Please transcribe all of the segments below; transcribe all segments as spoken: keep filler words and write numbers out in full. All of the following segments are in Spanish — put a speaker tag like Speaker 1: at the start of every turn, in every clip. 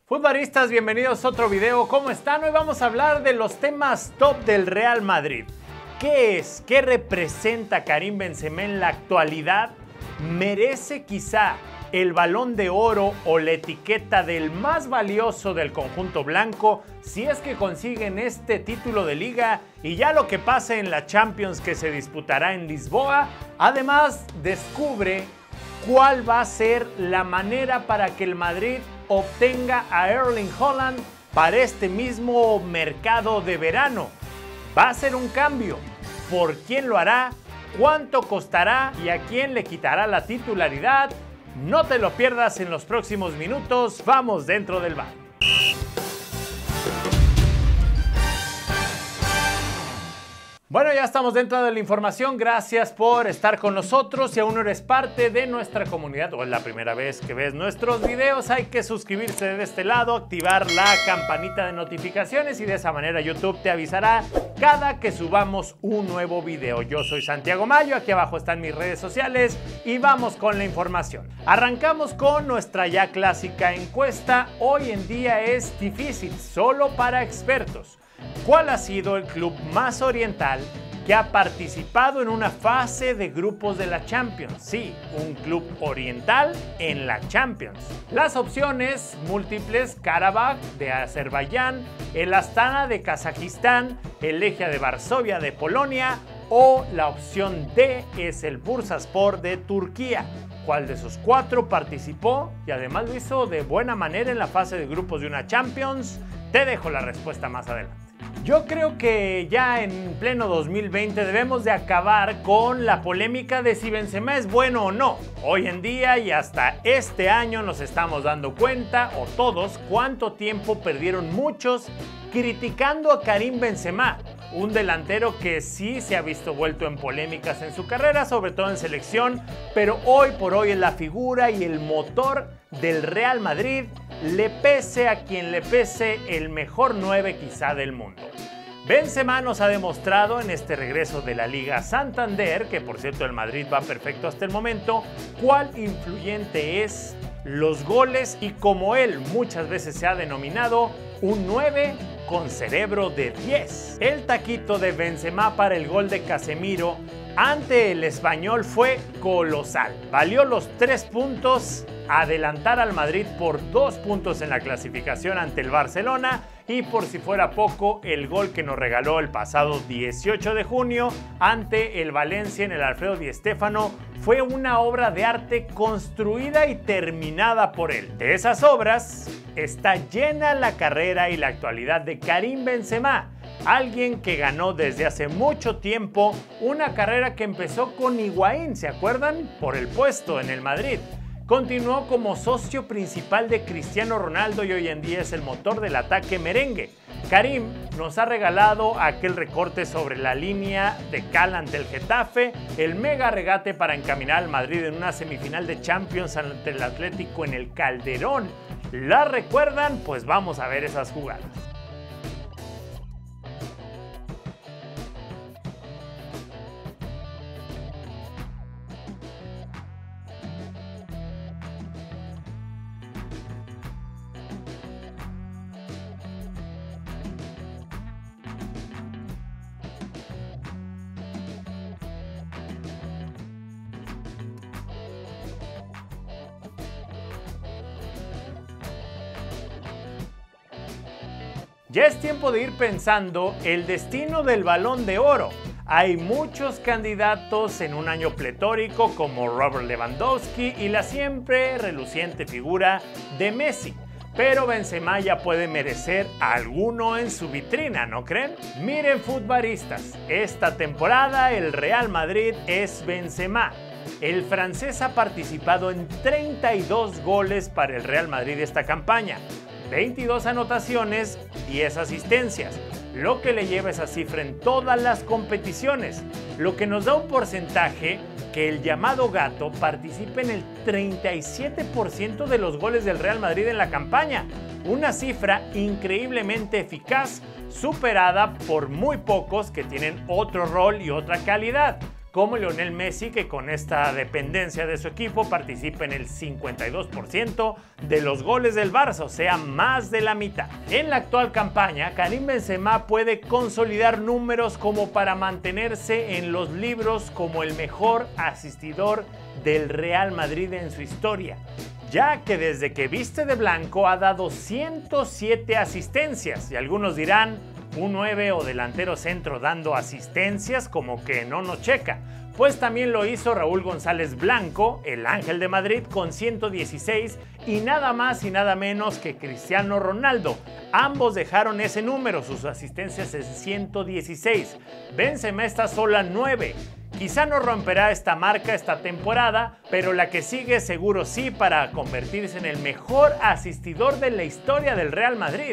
Speaker 1: Futbolistas, bienvenidos a otro video. ¿Cómo están? Hoy vamos a hablar de los temas top del Real Madrid. ¿Qué es? ¿Qué representa Karim Benzema en la actualidad? ¿Merece quizá el Balón de Oro o la etiqueta del más valioso del conjunto blanco si es que consiguen este título de liga y ya lo que pase en la Champions que se disputará en Lisboa? Además, descubre cuál va a ser la manera para que el Madrid obtenga a Erling Haaland para este mismo mercado de verano. ¿Va a ser un cambio? ¿Por quién lo hará? ¿Cuánto costará? ¿Y a quién le quitará la titularidad? No te lo pierdas en los próximos minutos. Vamos dentro del bar. Bueno, ya estamos dentro de la información. Gracias por estar con nosotros. Si aún no eres parte de nuestra comunidad o es la primera vez que ves nuestros videos, hay que suscribirse de este lado, activar la campanita de notificaciones y de esa manera YouTube te avisará cada que subamos un nuevo video. Yo soy Santiago Mayo, aquí abajo están mis redes sociales y vamos con la información. Arrancamos con nuestra ya clásica encuesta. Hoy en día es difícil, solo para expertos. ¿Cuál ha sido el club más oriental que ha participado en una fase de grupos de la Champions? Sí, un club oriental en la Champions. Las opciones múltiples: Karabakh de Azerbaiyán, el Astana de Kazajistán, el Legia de Varsovia de Polonia o la opción D es el Bursaspor de Turquía. ¿Cuál de esos cuatro participó y además lo hizo de buena manera en la fase de grupos de una Champions? Te dejo la respuesta más adelante. Yo creo que ya en pleno dos mil veinte debemos de acabar con la polémica de si Benzema es bueno o no. Hoy en día y hasta este año nos estamos dando cuenta, o todos, cuánto tiempo perdieron muchos criticando a Karim Benzema, un delantero que sí se ha visto vuelto en polémicas en su carrera, sobre todo en selección, pero hoy por hoy es la figura y el motor del Real Madrid, le pese a quien le pese, el mejor nueve quizá del mundo. Benzema nos ha demostrado en este regreso de la Liga Santander, que por cierto el Madrid va perfecto hasta el momento, cuál influyente es, los goles y como él muchas veces se ha denominado, un nueve con cerebro de diez. El taquito de Benzema para el gol de Casemiro ante el Español fue colosal. Valió los tres puntos, adelantar al Madrid por dos puntos en la clasificación ante el Barcelona y por si fuera poco, el gol que nos regaló el pasado dieciocho de junio ante el Valencia en el Alfredo Di Stéfano fue una obra de arte construida y terminada por él. De esas obras está llena la carrera y la actualidad de Karim Benzema, alguien que ganó desde hace mucho tiempo una carrera que empezó con Higuaín, ¿se acuerdan? Por el puesto en el Madrid. Continuó como socio principal de Cristiano Ronaldo y hoy en día es el motor del ataque merengue. Karim nos ha regalado aquel recorte sobre la línea de cal ante el Getafe, el mega regate para encaminar al Madrid en una semifinal de Champions ante el Atlético en el Calderón. ¿La recuerdan? Pues vamos a ver esas jugadas. Ya es tiempo de ir pensando el destino del Balón de Oro. Hay muchos candidatos en un año pletórico como Robert Lewandowski y la siempre reluciente figura de Messi. Pero Benzema ya puede merecer alguno en su vitrina, ¿no creen? Miren, futbolistas, esta temporada el Real Madrid es Benzema. El francés ha participado en treinta y dos goles para el Real Madrid esta campaña. veintidós anotaciones, diez asistencias, lo que le lleva esa cifra en todas las competiciones, lo que nos da un porcentaje que el llamado gato participa en el treinta y siete por ciento de los goles del Real Madrid en la campaña, una cifra increíblemente eficaz, superada por muy pocos que tienen otro rol y otra calidad, como Lionel Messi, que con esta dependencia de su equipo participa en el cincuenta y dos por ciento de los goles del Barça, o sea, más de la mitad. En la actual campaña, Karim Benzema puede consolidar números como para mantenerse en los libros como el mejor asistidor del Real Madrid en su historia, ya que desde que viste de blanco ha dado ciento siete asistencias, y algunos dirán, un nueve o delantero centro dando asistencias, como que no nos checa. Pues también lo hizo Raúl González Blanco, el Ángel de Madrid, con ciento dieciséis, y nada más y nada menos que Cristiano Ronaldo. Ambos dejaron ese número, sus asistencias en ciento dieciséis. Benzema está solo a nueve. Quizá no romperá esta marca esta temporada, pero la que sigue seguro sí, para convertirse en el mejor asistidor de la historia del Real Madrid.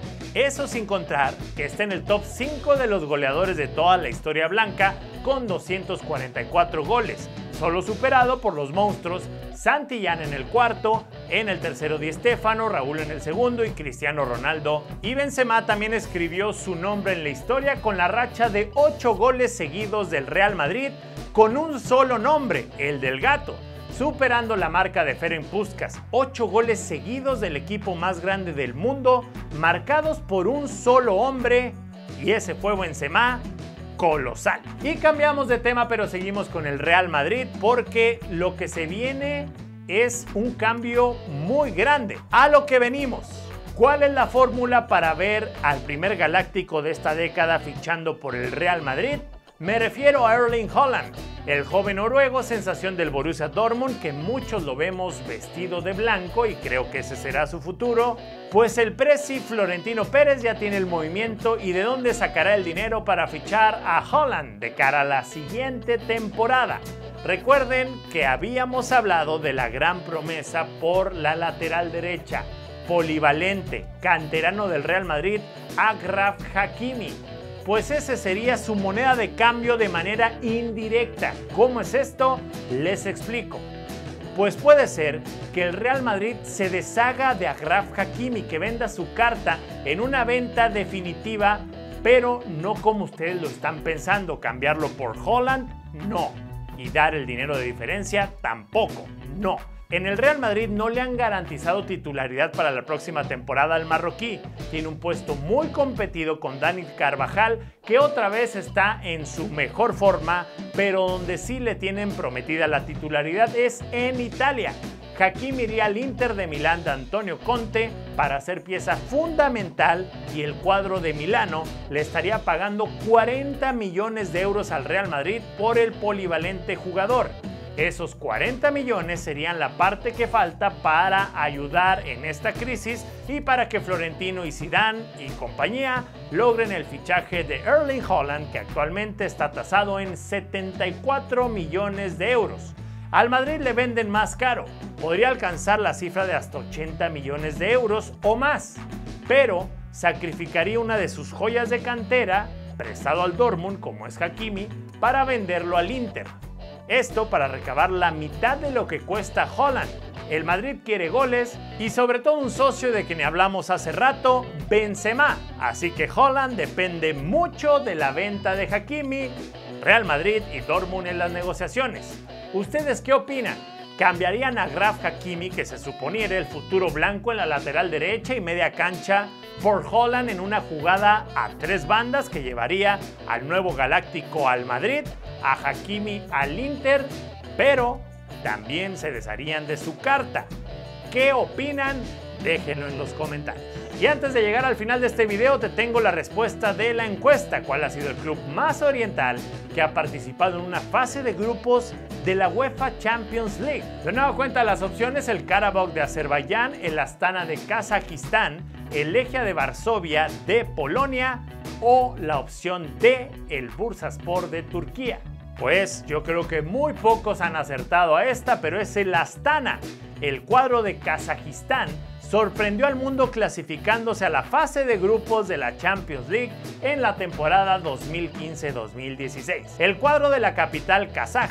Speaker 1: Eso sin contar que está en el top cinco de los goleadores de toda la historia blanca con doscientos cuarenta y cuatro goles, solo superado por los monstruos Santillán en el cuarto, en el tercero Di Stéfano, Raúl en el segundo y Cristiano Ronaldo. Y Benzema también escribió su nombre en la historia con la racha de ocho goles seguidos del Real Madrid con un solo nombre, el del Gato, superando la marca de Ferenc Puskás, ocho goles seguidos del equipo más grande del mundo, marcados por un solo hombre, y ese fue Benzema, colosal. Y cambiamos de tema, pero seguimos con el Real Madrid, porque lo que se viene es un cambio muy grande. A lo que venimos. ¿Cuál es la fórmula para ver al primer galáctico de esta década fichando por el Real Madrid? Me refiero a Erling Haaland, el joven noruego sensación del Borussia Dortmund, que muchos lo vemos vestido de blanco y creo que ese será su futuro, pues el presi Florentino Pérez ya tiene el movimiento y de dónde sacará el dinero para fichar a Haaland de cara a la siguiente temporada. Recuerden que habíamos hablado de la gran promesa por la lateral derecha, polivalente, canterano del Real Madrid, Achraf Hakimi. Pues ese sería su moneda de cambio de manera indirecta. ¿Cómo es esto? Les explico. Pues puede ser que el Real Madrid se deshaga de Achraf Hakimi, que venda su carta en una venta definitiva, pero no como ustedes lo están pensando, cambiarlo por Haaland, no. Y dar el dinero de diferencia, tampoco, no. En el Real Madrid no le han garantizado titularidad para la próxima temporada al marroquí. Tiene un puesto muy competido con Dani Carvajal, que otra vez está en su mejor forma, pero donde sí le tienen prometida la titularidad es en Italia. Hakimi iría al Inter de Milán de Antonio Conte para ser pieza fundamental, y el cuadro de Milano le estaría pagando cuarenta millones de euros al Real Madrid por el polivalente jugador. Esos cuarenta millones serían la parte que falta para ayudar en esta crisis y para que Florentino y Zidane y compañía logren el fichaje de Erling Haaland, que actualmente está tasado en setenta y cuatro millones de euros. Al Madrid le venden más caro, podría alcanzar la cifra de hasta ochenta millones de euros o más, pero sacrificaría una de sus joyas de cantera, prestado al Dortmund como es Hakimi, para venderlo al Inter. Esto para recabar la mitad de lo que cuesta Haaland. El Madrid quiere goles y sobre todo un socio de quien hablamos hace rato, Benzema. Así que Haaland depende mucho de la venta de Hakimi, Real Madrid y Dortmund en las negociaciones. ¿Ustedes qué opinan? ¿Cambiarían a Achraf Hakimi, que se suponía era el futuro blanco en la lateral derecha y media cancha, por Haaland en una jugada a tres bandas que llevaría al nuevo galáctico al Madrid, a Hakimi al Inter, pero también se desharían de su carta? ¿Qué opinan? Déjenlo en los comentarios. Y antes de llegar al final de este video te tengo la respuesta de la encuesta. ¿Cuál ha sido el club más oriental que ha participado en una fase de grupos de la UEFA Champions League? De nueva cuenta las opciones: el Karabakh de Azerbaiyán, el Astana de Kazajistán, el Legia de Varsovia de Polonia o la opción D, el Bursaspor de Turquía. Pues yo creo que muy pocos han acertado a esta, pero es el Astana. El cuadro de Kazajistán sorprendió al mundo clasificándose a la fase de grupos de la Champions League en la temporada dos mil quince dos mil dieciséis. El cuadro de la capital kazaja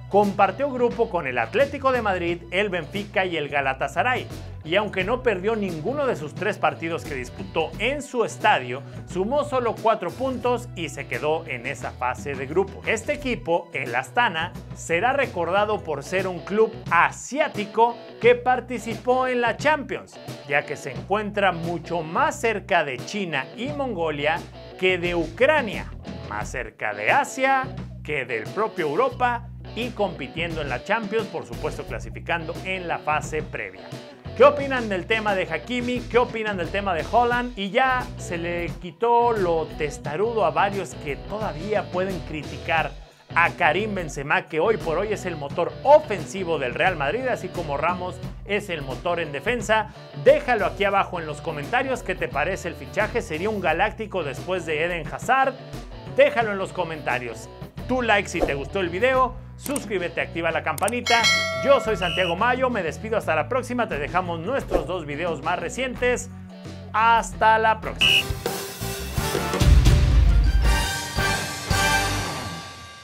Speaker 1: compartió grupo con el Atlético de Madrid, el Benfica y el Galatasaray. Y aunque no perdió ninguno de sus tres partidos que disputó en su estadio, sumó solo cuatro puntos y se quedó en esa fase de grupo. Este equipo, el Astana, será recordado por ser un club asiático que participó en la Champions, ya que se encuentra mucho más cerca de China y Mongolia que de Ucrania, más cerca de Asia que del propio Europa y compitiendo en la Champions, por supuesto clasificando en la fase previa. ¿Qué opinan del tema de Hakimi? ¿Qué opinan del tema de Haaland? Y ya se le quitó lo testarudo a varios que todavía pueden criticar a Karim Benzema, que hoy por hoy es el motor ofensivo del Real Madrid, así como Ramos es el motor en defensa. Déjalo aquí abajo en los comentarios qué te parece el fichaje. ¿Sería un galáctico después de Eden Hazard? Déjalo en los comentarios. Tu like si te gustó el video, suscríbete, activa la campanita. Yo soy Santiago Mayo, me despido hasta la próxima. Te dejamos nuestros dos videos más recientes. Hasta la próxima.